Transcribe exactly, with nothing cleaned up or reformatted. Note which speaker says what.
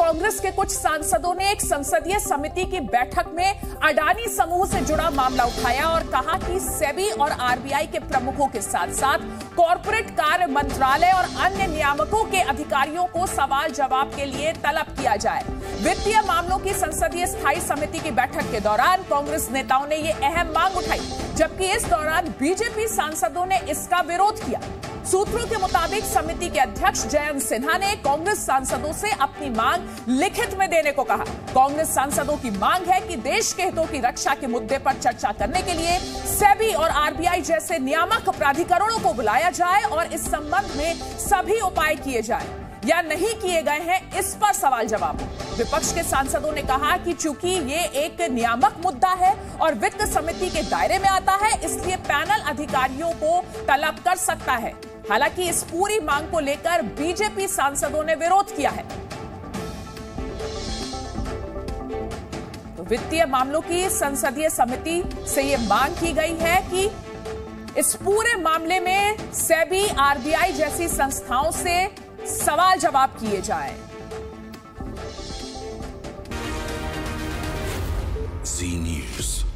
Speaker 1: कांग्रेस के कुछ सांसदों ने एक संसदीय समिति की बैठक में अडानी समूह से जुड़ा मामला उठाया और कहा कि सेबी और आरबीआई के प्रमुखों के साथ साथ कॉर्पोरेट कार्य मंत्रालय और अन्य नियामकों के अधिकारियों को सवाल जवाब के लिए तलब किया जाए। वित्तीय मामलों की संसदीय स्थायी समिति की बैठक के दौरान कांग्रेस नेताओं ने ये अहम मांग उठाई, जबकि इस दौरान बीजेपी सांसदों ने इसका विरोध किया। सूत्रों के मुताबिक समिति के अध्यक्ष जयंत सिन्हा ने कांग्रेस सांसदों से अपनी मांग लिखित में देने को कहा। कांग्रेस सांसदों की मांग है कि देश के हितों की रक्षा के मुद्दे पर चर्चा करने के लिए सेबी और आरबीआई जैसे नियामक प्राधिकरणों को बुलाया जाए और इस संबंध में सभी उपाय किए जाए या नहीं किए गए हैं, इस पर सवाल जवाब। विपक्ष के सांसदों ने कहा कि चूंकि ये एक नियामक मुद्दा है और वित्त समिति के दायरे में आता है, इसलिए पैनल अधिकारियों को तलब कर सकता है। हालांकि इस पूरी मांग को लेकर बीजेपी सांसदों ने विरोध किया है। तो वित्तीय मामलों की संसदीय समिति से यह मांग की गई है कि इस पूरे मामले में सेबी, आरबीआई जैसी संस्थाओं से सवाल जवाब किए जाएं।
Speaker 2: जी न्यूज़।